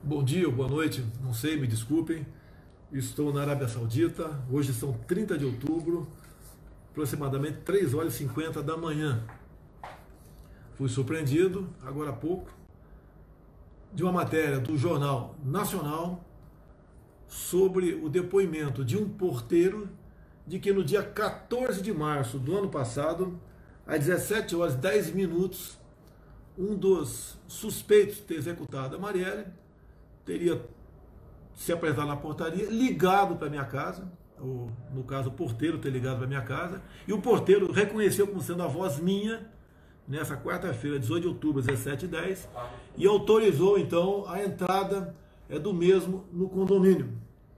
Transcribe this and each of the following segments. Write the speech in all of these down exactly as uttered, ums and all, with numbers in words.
Bom dia ou boa noite, não sei, me desculpem. Estou na Arábia Saudita, hoje são trinta de outubro, aproximadamente três horas e cinquenta da manhã. Fui surpreendido, agora há pouco, de uma matéria do Jornal Nacional sobre o depoimento de um porteiro de que no dia quatorze de março do ano passado, às dezessete horas e dez minutos, um dos suspeitos de ter executado a Marielle teria se apresentado na portaria, ligado para minha casa, ou no caso o porteiro ter ligado para minha casa, e o porteiro reconheceu como sendo a voz minha, nessa quarta-feira, dezoito de outubro, dezessete e dez, e autorizou então a entrada é, do mesmo no condomínio.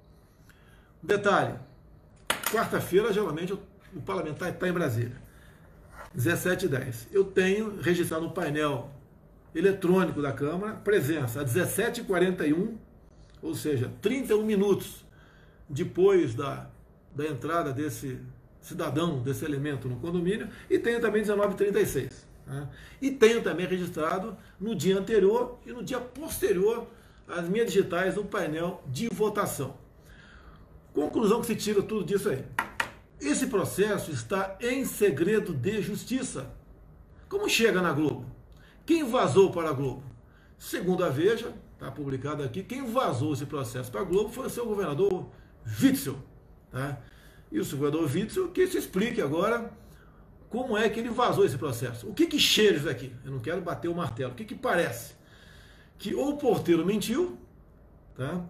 Detalhe, quarta-feira geralmente o parlamentar está em Brasília, dezessete e dez. Eu tenho registrado no painel eletrônico da Câmara, presença às dezessete e quarenta e um, ou seja, trinta e um minutos depois da, da entrada desse cidadão, desse elemento no condomínio, e tenho também dezenove e trinta e seis. Né? E tenho também registrado no dia anterior e no dia posterior as minhas digitais no painel de votação. Conclusão que se tira tudo disso aí. Esse processo está em segredo de justiça. Como chega na Globo? Quem vazou para a Globo? Segundo a Veja, está publicado aqui, quem vazou esse processo para a Globo foi o seu governador Witzel. Tá? E o seu governador Witzel que se explique agora como é que ele vazou esse processo. O que que cheira isso aqui? Eu não quero bater o martelo. O que que parece? Que ou o porteiro mentiu, tá?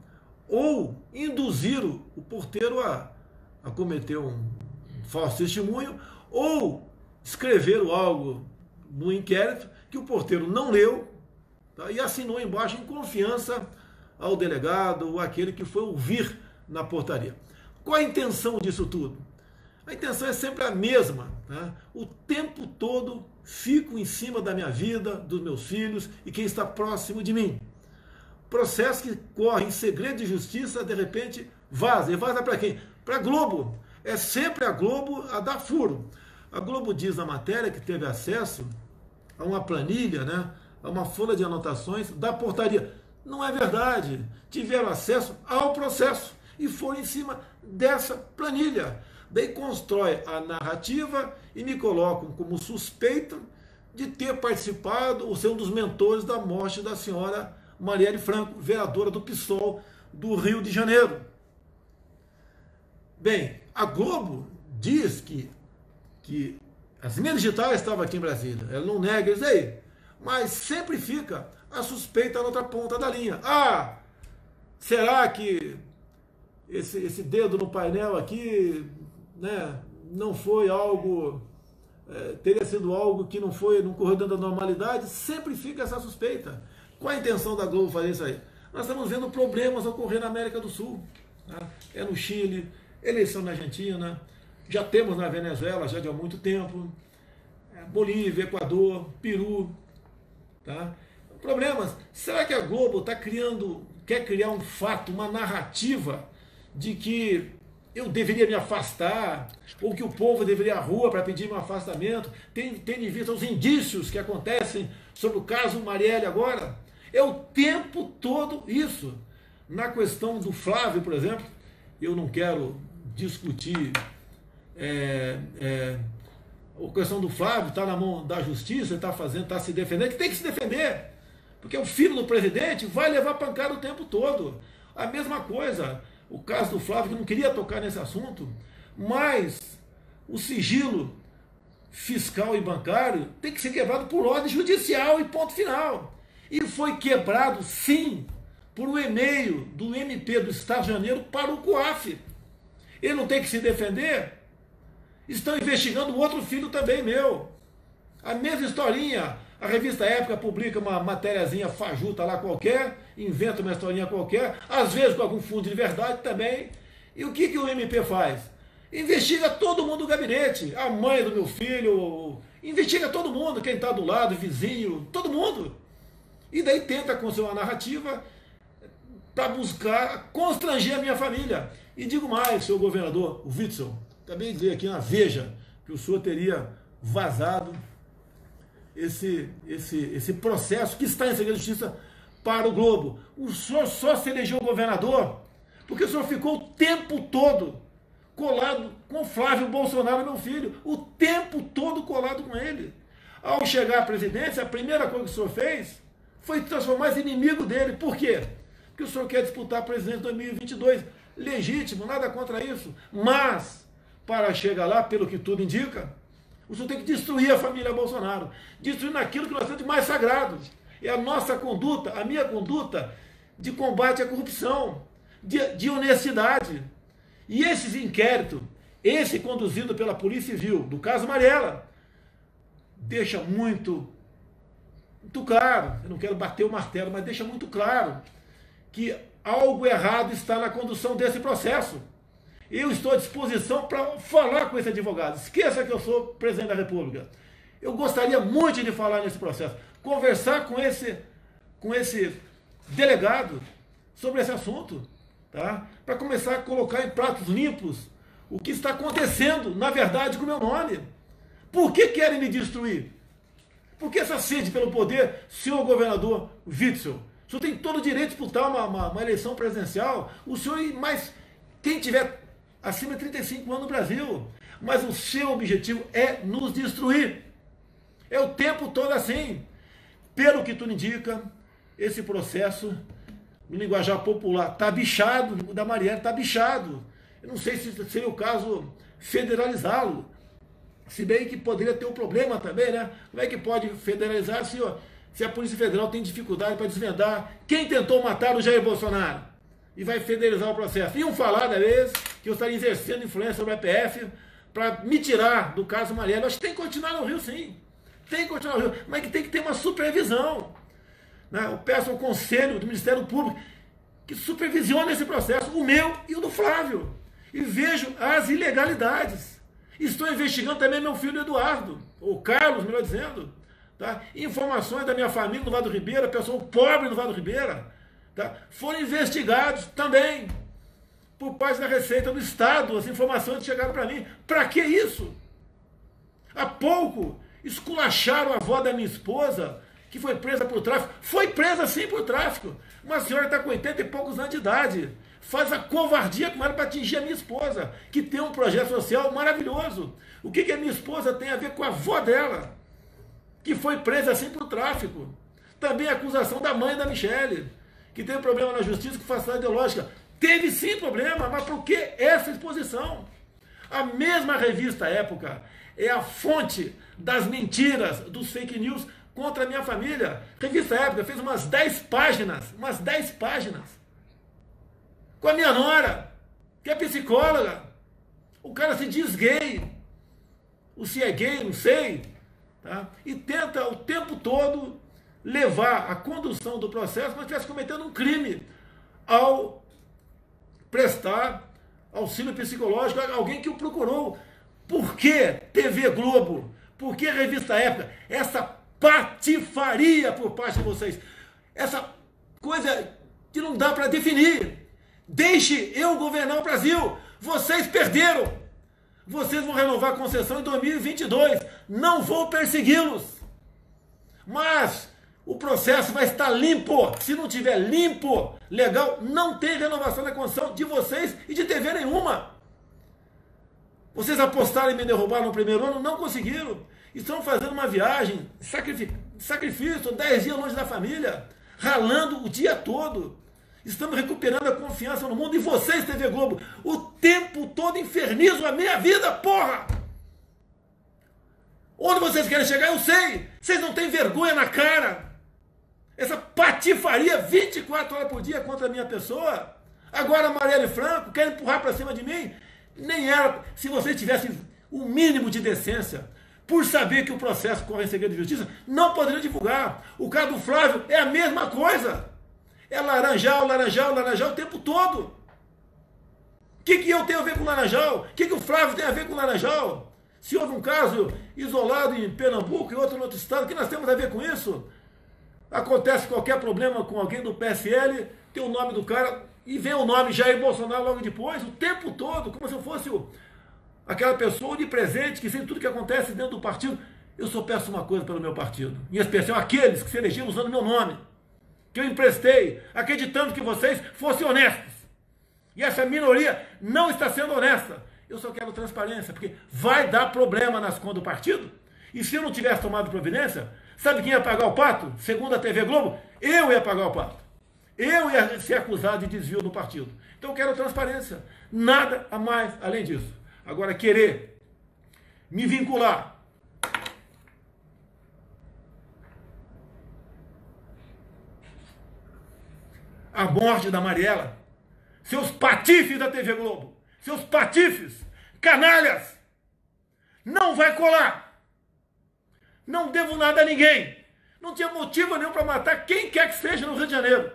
Ou induziram o porteiro a, a cometer um falso testemunho, ou escreveram algo no inquérito que o porteiro não leu, tá, e assinou embaixo em confiança ao delegado ou àquele que foi ouvir na portaria. Qual a intenção disso tudo? A intenção é sempre a mesma. Tá? O tempo todo fico em cima da minha vida, dos meus filhos e quem está próximo de mim. Processo que corre em segredo de justiça, de repente vaza. E vaza para quem? Para a Globo. É sempre a Globo a dar furo. A Globo diz na matéria que teve acesso a uma planilha, né, a uma folha de anotações da portaria. Não é verdade. Tiveram acesso ao processo e foram em cima dessa planilha. Daí constrói a narrativa e me colocam como suspeito de ter participado ou ser um dos mentores da morte da senhora Marielle Franco, vereadora do PSOL do Rio de Janeiro. Bem, a Globo diz que, que as minhas digitais estavam aqui em Brasília. Ela não nega isso aí. Mas sempre fica a suspeita na outra ponta da linha. Ah, será que esse, esse dedo no painel aqui, né, não foi algo, é, teria sido algo que não foi, não correu dentro da normalidade? Sempre fica essa suspeita. Qual a intenção da Globo fazer isso aí? Nós estamos vendo problemas ocorrer na América do Sul. Tá? É no Chile, eleição na Argentina, já temos na Venezuela já de há muito tempo, é, Bolívia, Equador, Peru. Tá? Problemas. Será que a Globo está criando, quer criar um fato, uma narrativa de que eu deveria me afastar, ou que o povo deveria ir à rua para pedir meu afastamento, tendo em vista os indícios que acontecem sobre o caso Marielle agora? É o tempo todo isso. Na questão do Flávio, por exemplo, eu não quero discutir é, é, a questão do Flávio, está na mão da justiça, está fazendo, está se defendendo, que tem que se defender, porque o filho do presidente vai levar pancada o tempo todo. A mesma coisa, o caso do Flávio, que não queria tocar nesse assunto, mas o sigilo fiscal e bancário tem que ser quebrado por ordem judicial e ponto final. E foi quebrado, sim, por um e-mail do M P do Estado de Janeiro para o COAF. Ele não tem que se defender? Estão investigando outro filho também meu. A mesma historinha. A revista Época publica uma matériazinha fajuta lá qualquer, inventa uma historinha qualquer, às vezes com algum fundo de verdade também. E o que, que o M P faz? Investiga todo mundo do gabinete, a mãe do meu filho, investiga todo mundo, quem está do lado, vizinho, todo mundo. E daí tenta construir uma narrativa para buscar constranger a minha família. E digo mais, senhor governador Witzel, acabei de ler aqui na Veja que o senhor teria vazado esse, esse, esse processo que está em segredo de justiça para o Globo. O senhor só se elegeu governador porque o senhor ficou o tempo todo colado com Flávio Bolsonaro, meu filho. O tempo todo colado com ele. Ao chegar à presidência, a primeira coisa que o senhor fez foi transformar esse inimigo dele. Por quê? Porque o senhor quer disputar a presidência em dois mil e vinte e dois. Legítimo, nada contra isso. Mas, para chegar lá, pelo que tudo indica, o senhor tem que destruir a família Bolsonaro. Destruindo aquilo que nós temos de mais sagrado. É a nossa conduta, a minha conduta de combate à corrupção, de, de honestidade. E esses inquéritos, esse conduzido pela Polícia Civil, do caso Marielle, deixa muito, muito claro, eu não quero bater o martelo, mas deixa muito claro que algo errado está na condução desse processo. Eu estou à disposição para falar com esse advogado. Esqueça que eu sou presidente da República. Eu gostaria muito de falar nesse processo, conversar com esse, com esse delegado sobre esse assunto, tá? Para começar a colocar em pratos limpos o que está acontecendo, na verdade, com o meu nome. Por que querem me destruir? Por que essa sede pelo poder, senhor governador Witzel? O senhor tem todo o direito de disputar uma, uma, uma eleição presidencial, o senhor, mas quem tiver acima de trinta e cinco anos no Brasil, mas o seu objetivo é nos destruir. É o tempo todo assim. Pelo que tudo indica, esse processo, no linguajar popular, está bichado, o da Marielle está bichado. Eu não sei se seria o caso federalizá-lo. Se bem que poderia ter um problema também, né? Como é que pode federalizar se, ó, se a Polícia Federal tem dificuldade para desvendar quem tentou matar o Jair Bolsonaro? E vai federalizar o processo. Iam falar, da vez, que eu estaria exercendo influência sobre a E P F para me tirar do caso Marielle. Acho que tem que continuar no Rio, sim. Tem que continuar no Rio, mas que tem que ter uma supervisão. Né? Eu peço ao Conselho do Ministério Público que supervisione esse processo, o meu e o do Flávio. E vejo as ilegalidades. Estou investigando também meu filho Eduardo, ou Carlos, melhor dizendo. Tá? Informações da minha família do Vado Ribeira, pessoal pobre do Vado Ribeira, tá? Foram investigados também por parte da Receita do Estado. As informações chegaram para mim. Para que isso? Há pouco esculacharam a avó da minha esposa, que foi presa por tráfico. Foi presa sim por tráfico. Uma senhora está com oitenta e poucos anos de idade. Faz a covardia com ela para atingir a minha esposa, que tem um projeto social maravilhoso. O que, que a minha esposa tem a ver com a avó dela, que foi presa assim por tráfico? Também a acusação da mãe da Michele, que teve problema na justiça com facilidade ideológica. Teve sim problema, mas por que essa exposição? A mesma revista Época é a fonte das mentiras, dos fake news contra a minha família. A revista Época fez umas dez páginas, umas dez páginas, com a minha nora, que é psicóloga. O cara se diz gay, ou se é gay, não sei, tá? E tenta o tempo todo levar a condução do processo como se estivesse cometendo um crime ao prestar auxílio psicológico a alguém que o procurou. Por que T V Globo? Por que Revista Época? Essa patifaria por parte de vocês. Essa coisa que não dá para definir. Deixe eu governar o Brasil. Vocês perderam. Vocês vão renovar a concessão em dois mil e vinte e dois. Não vou persegui-los. Mas o processo vai estar limpo. Se não tiver limpo, legal, não tem renovação da concessão de vocês e de T V nenhuma. Vocês apostaram em me derrubar no primeiro ano, não conseguiram. Estão fazendo uma viagem, sacrifício, dez dias longe da família, ralando o dia todo. Estamos recuperando a confiança no mundo. E vocês, T V Globo, o tempo todo infernizam a minha vida, porra! Onde vocês querem chegar, eu sei. Vocês não têm vergonha na cara. Essa patifaria vinte e quatro horas por dia contra a minha pessoa. Agora a Marielle Franco quer empurrar para cima de mim. Nem era. Se vocês tivessem o mínimo de decência, por saber que o processo corre em segredo de justiça, não poderiam divulgar. O caso do Flávio é a mesma coisa. É laranjal, laranjal, laranjal o tempo todo. O que, que eu tenho a ver com laranjal? O que, que o Flávio tem a ver com laranjal? Se houve um caso isolado em Pernambuco e outro em outro estado, o que nós temos a ver com isso? Acontece qualquer problema com alguém do P S L, tem o nome do cara e vem o nome Jair Bolsonaro logo depois, o tempo todo, como se eu fosse o, aquela pessoa onipresente que sabe tudo que acontece dentro do partido. Eu só peço uma coisa pelo meu partido, em especial aqueles que se elegeram usando meu nome. que eu emprestei, acreditando que vocês fossem honestos. E essa minoria não está sendo honesta. Eu só quero transparência, porque vai dar problema nas contas do partido. E se eu não tivesse tomado providência, sabe quem ia pagar o pato? Segundo a T V Globo, eu ia pagar o pato. Eu ia ser acusado de desvio do partido. Então eu quero transparência. Nada a mais além disso. Agora, querer me vincular à morte da Mariela, seus patifes da T V Globo, seus patifes, canalhas, não vai colar. Não devo nada a ninguém. Não tinha motivo nenhum para matar quem quer que seja no Rio de Janeiro.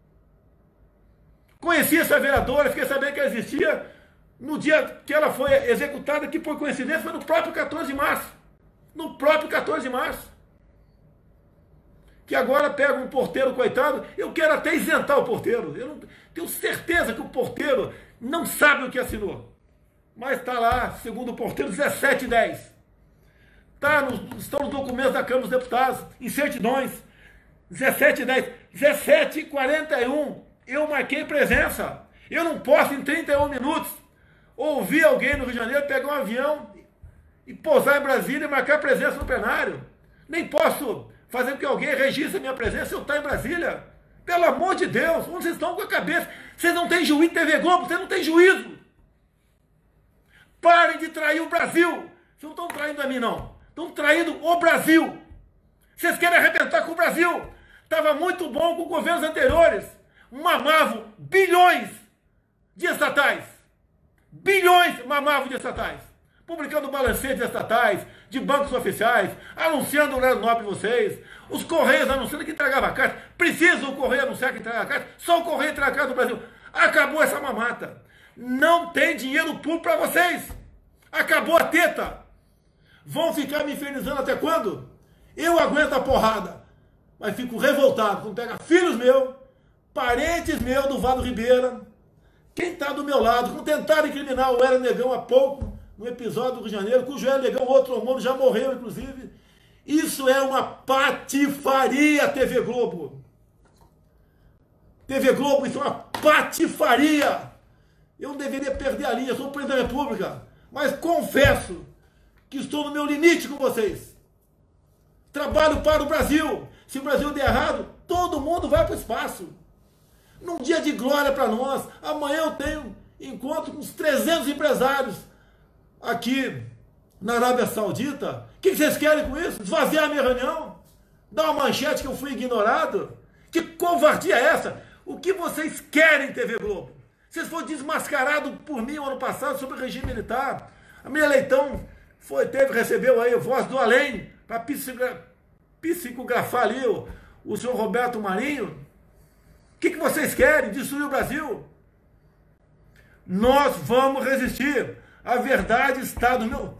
Conheci essa vereadora, fiquei sabendo que ela existia no dia que ela foi executada, que por coincidência foi no próprio quatorze de março. No próprio quatorze de março. Que agora pega um porteiro, coitado, eu quero até isentar o porteiro. Eu não, tenho certeza que o porteiro não sabe o que assinou. Mas está lá, segundo o porteiro, dezessete e dez. Tá no, estão nos documentos da Câmara dos Deputados, em certidões. dezessete e dez. dezessete e quarenta e um. Eu marquei presença. Eu não posso, em trinta e um minutos, ouvir alguém no Rio de Janeiro pegar um avião e pousar em Brasília e marcar presença no plenário. Nem posso fazer com que alguém registre a minha presença se eu estou em Brasília. Pelo amor de Deus, onde vocês estão com a cabeça? Vocês não têm juízo, T V Globo, vocês não têm juízo. Parem de trair o Brasil. Vocês não estão traindo a mim, não. Estão traindo o Brasil. Vocês querem arrebentar com o Brasil. Estava muito bom com governos anteriores. Mamavam bilhões de estatais. Bilhões mamavam de estatais. Publicando balancetes estatais, de bancos oficiais, anunciando o Leandro Nobre de vocês. Os Correios anunciando que entregava a carta. Precisa o Correio anunciar que entregava a carta. Só o Correio entrega a carta do Brasil. Acabou essa mamata. Não tem dinheiro público para vocês. Acabou a teta. Vão ficar me infernizando até quando? Eu aguento a porrada. Mas fico revoltado quando pega filhos meus, parentes meus do Vado Ribeira, quem está do meu lado, quando tentaram incriminar o Hélio Negão há pouco, no episódio do Rio de Janeiro, cujo Hélio Negão, outro hormônio, já morreu, inclusive. Isso é uma patifaria, T V Globo. T V Globo, isso é uma patifaria. Eu não deveria perder a linha, sou o presidente da República, mas confesso que estou no meu limite com vocês. Trabalho para o Brasil. Se o Brasil der errado, todo mundo vai para o espaço. Num dia de glória para nós. Amanhã eu tenho encontro com uns trezentos empresários aqui na Arábia Saudita. O que vocês querem com isso? Esvaziar a minha reunião? Dar uma manchete que eu fui ignorado? Que covardia é essa? O que vocês querem, T V Globo? Vocês foram desmascarados por mim no ano passado sobre o regime militar. A minha Leitão foi, teve, recebeu aí a voz do além para psicografar ali o, o senhor Roberto Marinho. O que, que vocês querem? Destruir o Brasil? Nós vamos resistir. A verdade está do meu...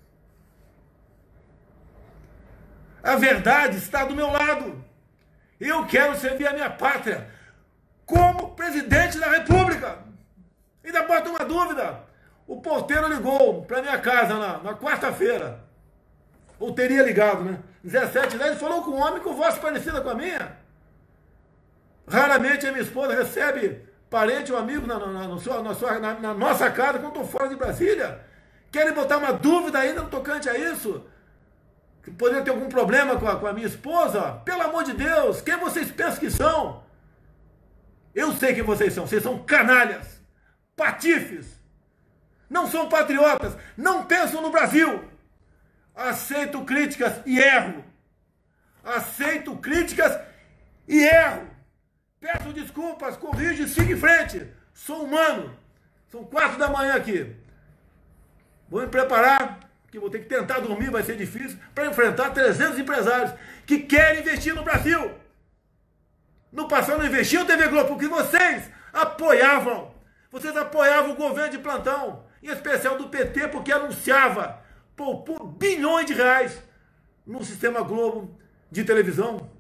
A verdade está do meu lado. Eu quero servir a minha pátria como presidente da República. Ainda bota uma dúvida. O porteiro ligou para minha casa na, na quarta-feira. Ou teria ligado, né? dezessete e dez, ele falou com um homem com voz parecida com a minha. Raramente a minha esposa recebe parente ou amigo na, na, na, sua, na, sua, na, na nossa casa quando estou fora de Brasília. Querem botar uma dúvida ainda no tocante a isso? Que poderia ter algum problema com a, com a minha esposa? Pelo amor de Deus, quem vocês pensam que são? Eu sei quem vocês são. Vocês são canalhas, patifes. Não são patriotas, não pensam no Brasil. Aceito críticas e erro. Aceito críticas e erro. Peço desculpas, corrijo e sigo em frente. Sou humano. São quatro da manhã aqui. Vou me preparar, que vou ter que tentar dormir, vai ser difícil, para enfrentar trezentos empresários que querem investir no Brasil. No passado não investiam, T V Globo, porque vocês apoiavam. Vocês apoiavam o governo de plantão, em especial do P T, porque anunciava poupou bilhões de reais no sistema Globo de televisão.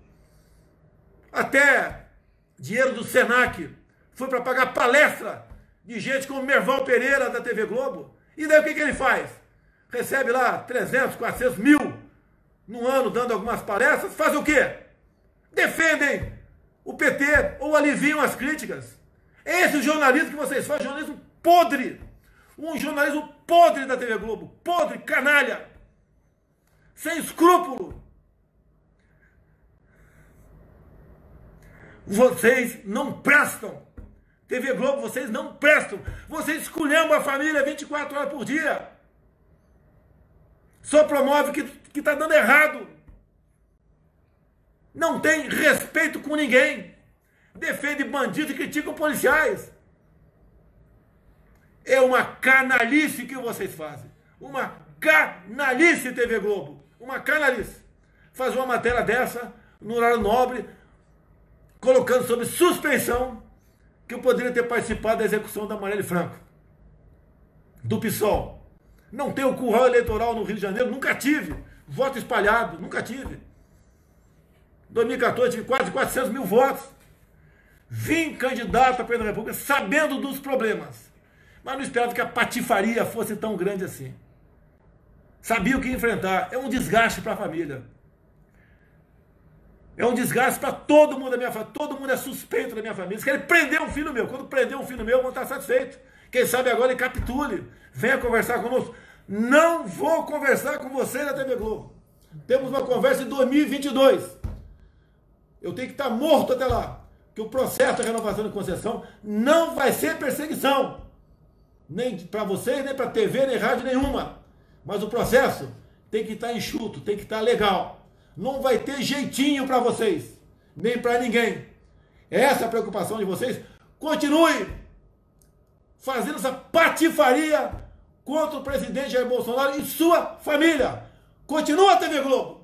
Até dinheiro do Senac foi para pagar palestra de gente como Merval Pereira da T V Globo. E daí o que, que ele faz? Recebe lá trezentos, quatrocentos mil no ano dando algumas palestras. Faz o quê? Defendem o P T ou aliviam as críticas. Esse é o jornalismo que vocês fazem, jornalismo podre. Um jornalismo podre da T V Globo. Podre, canalha. Sem escrúpulo. Vocês não prestam. T V Globo, vocês não prestam. Vocês esculhambam a família vinte e quatro horas por dia. Só promove o que está dando errado. Não tem respeito com ninguém. Defende bandidos e critica policiais. É uma canalice que vocês fazem. Uma canalice, T V Globo. Uma canalice. Faz uma matéria dessa, no horário nobre, colocando sob suspensão que eu poderia ter participado da execução da Marielle Franco, do PSOL. Não tenho curral eleitoral no Rio de Janeiro, nunca tive. Voto espalhado, nunca tive. Em dois mil e quatorze tive quase quatrocentos mil votos. Vim candidato a presidente da República sabendo dos problemas, mas não esperava que a patifaria fosse tão grande assim. Sabia o que ia enfrentar. É um desgaste para a família. É um desgaste para todo mundo da minha família. Todo mundo é suspeito da minha família. Eles querem prender um filho meu. Quando prender um filho meu, vão estar satisfeitos. Quem sabe agora ele capitule. Venha conversar conosco. Não vou conversar com vocês na T V Globo. Temos uma conversa em dois mil e vinte e dois. Eu tenho que estar morto até lá. Que o processo de renovação de concessão não vai ser perseguição. Nem para vocês, nem para T V, nem rádio nenhuma. Mas o processo tem que estar enxuto, tem que estar legal. Não vai ter jeitinho para vocês, nem para ninguém. Essa é a preocupação de vocês. Continue fazendo essa patifaria contra o presidente Jair Bolsonaro e sua família. Continua a T V Globo.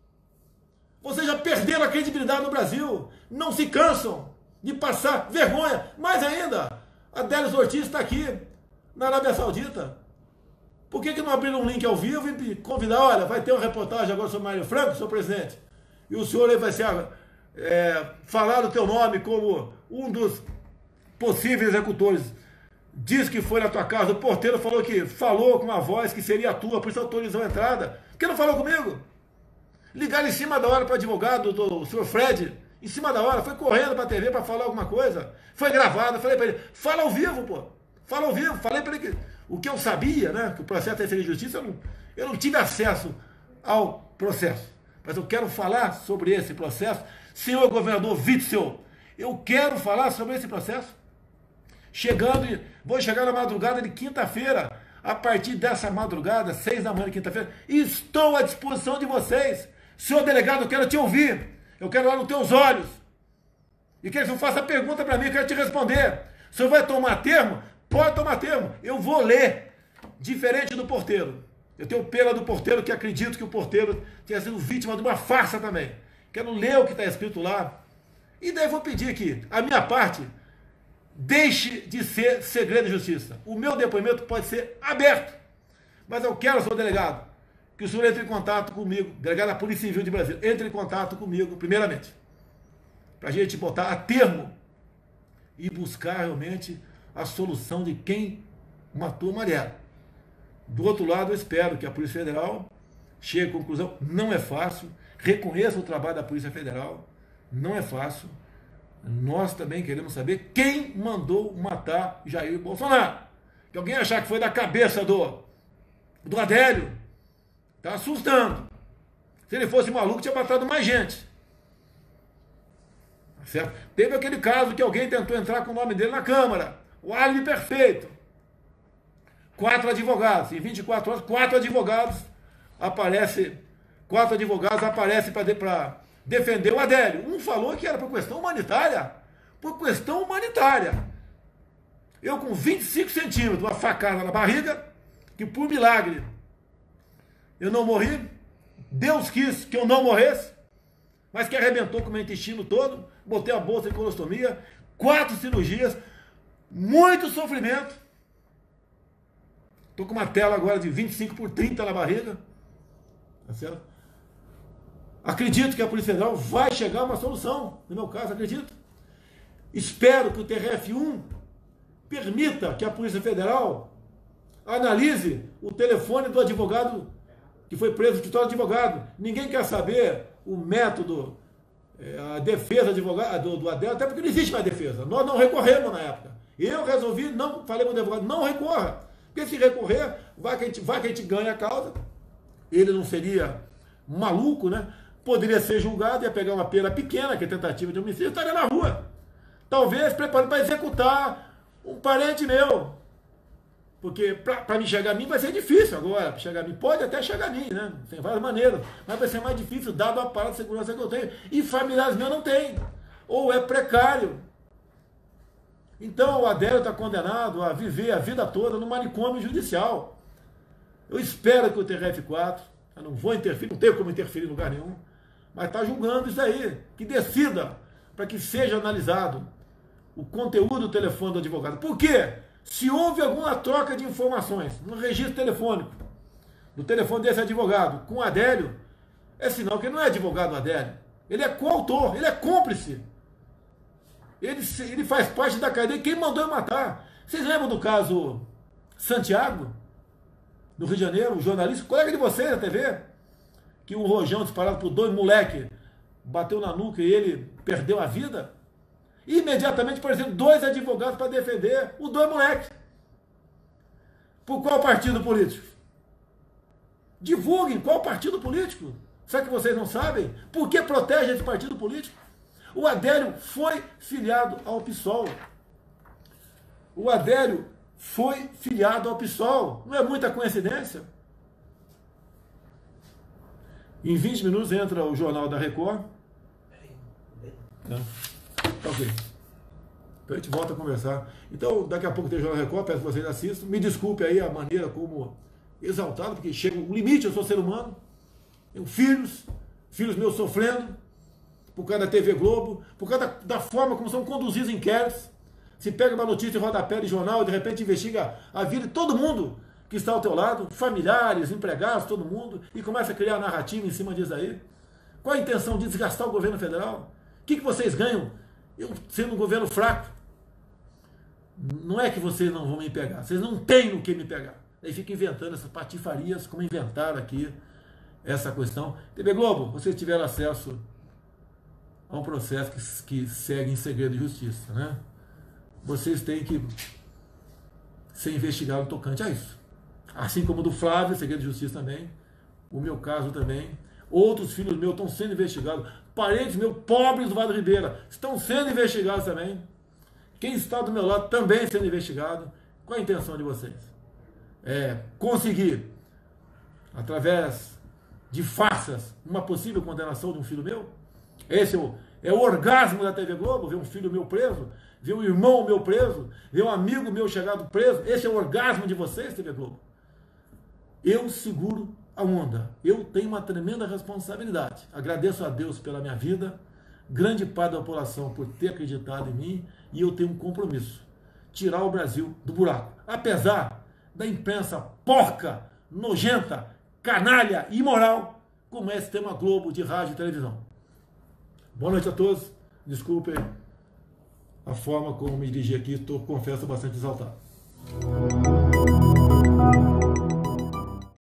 Vocês já perderam a credibilidade no Brasil. Não se cansam de passar vergonha. Mais ainda, a Délis Ortiz está aqui, na Arábia Saudita. Por que que não abriram um link ao vivo e me convidar? Olha, vai ter uma reportagem agora sobre Marielle Franco, senhor presidente. E o senhor aí vai ser, é, falar o teu nome como um dos possíveis executores. Diz que foi na tua casa, o porteiro falou que falou com uma voz que seria a tua, por isso autorizou a entrada. Por que não falou comigo? Ligaram em cima da hora para o advogado do senhor Fred, em cima da hora, foi correndo para a T V para falar alguma coisa. Foi gravado, falei para ele, fala ao vivo, pô. Fala ao vivo, falei para ele que o que eu sabia, né, que o processo é de justiça, eu não, eu não tive acesso ao processo. Mas eu quero falar sobre esse processo. Senhor governador Witzel, eu quero falar sobre esse processo. Chegando, vou chegar na madrugada de quinta-feira, a partir dessa madrugada, seis da manhã de quinta-feira, estou à disposição de vocês. Senhor delegado, eu quero te ouvir, eu quero olhar nos teus olhos, e quero que você faça pergunta para mim, eu quero te responder. O senhor vai tomar termo? Pode tomar termo, eu vou ler, diferente do porteiro. Eu tenho pena do porteiro, que acredito que o porteiro tenha sido vítima de uma farsa também. Quero ler o que está escrito lá, e daí vou pedir que, a minha parte, deixe de ser segredo de justiça. O meu depoimento pode ser aberto, mas eu quero, senhor delegado, que o senhor entre em contato comigo, delegado da Polícia Civil de Brasília, entre em contato comigo, primeiramente, para a gente botar a termo e buscar realmente a solução de quem matou Marielle. Do outro lado, eu espero que a Polícia Federal chegue à conclusão, não é fácil, reconheça o trabalho da Polícia Federal, não é fácil. Nós também queremos saber quem mandou matar Jair Bolsonaro. Que alguém achar que foi da cabeça do, do Adélio, está assustando. Se ele fosse maluco, tinha matado mais gente. Certo? Teve aquele caso que alguém tentou entrar com o nome dele na Câmara. O álibi perfeito. Quatro advogados. Em vinte e quatro horas, quatro advogados aparecem. Quatro advogados aparecem para defender o Adélio. Um falou que era por questão humanitária. Por questão humanitária. Eu com vinte e cinco centímetros, uma facada na barriga, que por milagre eu não morri. Deus quis que eu não morresse, mas que arrebentou com o meu intestino todo. Botei a bolsa de colostomia, quatro cirurgias, muito sofrimento. Estou com uma tela agora de vinte e cinco por trinta na barriga. Tá certo? Acredito que a Polícia Federal vai chegar a uma solução, no meu caso, acredito. Espero que o T R F um permita que a Polícia Federal analise o telefone do advogado que foi preso no escritório de advogado. Ninguém quer saber o método a defesa advogado, do, do Adélio, até porque não existe mais defesa. Nós não recorremos na época. Eu resolvi, não falei para o advogado, não recorra. Porque se recorrer, vai que, a gente, vai que a gente ganha a causa. Ele não seria maluco, né? Poderia ser julgado, ia pegar uma pena pequena, que é tentativa de homicídio, estaria na rua. Talvez preparando para executar um parente meu. Porque para me chegar a mim vai ser difícil agora. Chegar a mim, pode até chegar a mim, né? Tem várias maneiras. Mas vai ser mais difícil, dado a aparato de segurança que eu tenho. E familiares meus não têm. Ou é precário. Então o Adélio está condenado a viver a vida toda no manicômio judicial. Eu espero que o T R F quatro, eu não vou interferir, não tenho como interferir em lugar nenhum, mas está julgando isso aí, que decida para que seja analisado o conteúdo do telefone do advogado. Por quê? Se houve alguma troca de informações no registro telefônico, no telefone desse advogado, com o Adélio, é sinal que ele não é advogado do Adélio. Ele é coautor, ele é cúmplice. Ele, ele faz parte da cadeia. Quem mandou ele matar? Vocês lembram do caso Santiago, no Rio de Janeiro, o jornalista, colega de vocês na T V, que um rojão disparado por dois moleques bateu na nuca e ele perdeu a vida? Imediatamente apareceram dois advogados para defender os dois moleques. Por qual partido político? Divulguem qual partido político. Será que vocês não sabem? Por que protege esse partido político? O Adélio foi filiado ao PSOL. O Adélio foi filiado ao PSOL. Não é muita coincidência? Em vinte minutos entra o Jornal da Record. Tá ok. Então a gente volta a conversar. Então, daqui a pouco tem o Jornal da Record, peço que vocês assistam. Me desculpe aí a maneira como exaltado, porque chega o limite, eu sou ser humano. Tenho filhos, filhos meus sofrendo, por causa da T V Globo, por causa da, da forma como são conduzidos inquéritos. Se pega uma notícia em rodapé de jornal e de repente investiga a vida de todo mundo que está ao teu lado, familiares, empregados, todo mundo, e começa a criar narrativa em cima disso aí. Qual a intenção de desgastar o governo federal? O que, que vocês ganham eu sendo um governo fraco? Não é que vocês não vão me pegar, vocês não têm no que me pegar. Aí fica inventando essas patifarias, como inventaram aqui essa questão. T V Globo, vocês tiveram acesso a um processo que, que segue em segredo de justiça, né? Vocês têm que ser investigados tocante a isso. Assim como o do Flávio, segredo de justiça também, o meu caso também. Outros filhos meus estão sendo investigados. Parentes meus, pobres do Vale do Ribeira, estão sendo investigados também. Quem está do meu lado também sendo investigado. Qual a intenção de vocês? É conseguir, através de farsas, uma possível condenação de um filho meu? Esse é o, é o orgasmo da T V Globo, ver um filho meu preso, ver um irmão meu preso, ver um amigo meu chegado preso. Esse é o orgasmo de vocês, T V Globo? Eu seguro a onda. Eu tenho uma tremenda responsabilidade. Agradeço a Deus pela minha vida, grande parte da população por ter acreditado em mim, e eu tenho um compromisso: tirar o Brasil do buraco. Apesar da imprensa porca, nojenta, canalha e imoral, como é esse tema Globo de rádio e televisão. Boa noite a todos. Desculpem a forma como me dirigi aqui, estou, confesso, bastante exaltado.